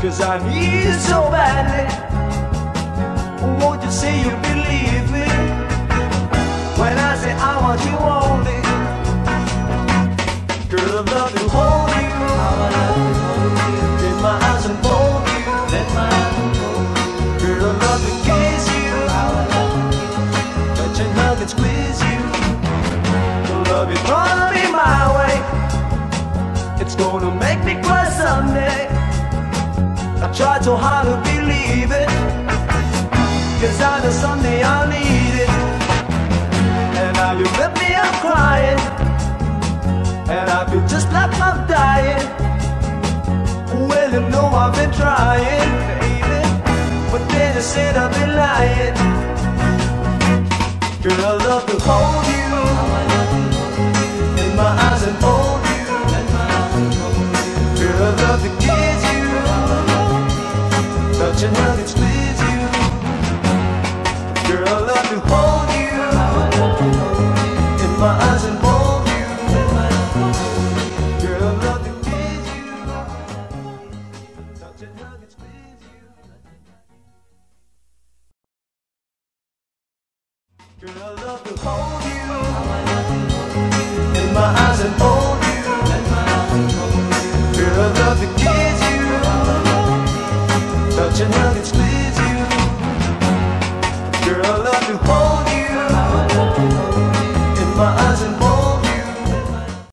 'cause I need you so badly. Won't you say you believe me when I say I want you only? Girl, I love to hold you, in my arms and hold you. Girl, I love to kiss you, touch and hug and squeeze you. The love is gonna be my way, it's gonna make me cry someday. I tried so hard to believe it, 'cause I know someday I'll need it. And now you let me up crying, and I feel just like I'm dying. Well, you know I've been trying, baby, but then you said I've been lying. Girl, I love to hold you, in my eyes and hold you. Girl, I love to kiss you, touch and hug and squeeze you. Girl, I love to hold you, in my eyes and hold you. Girl, I love to kiss you, touch and hug and squeeze you. Girl, I love to hold you, in my eyes and hold you. Girl, I love to kiss you.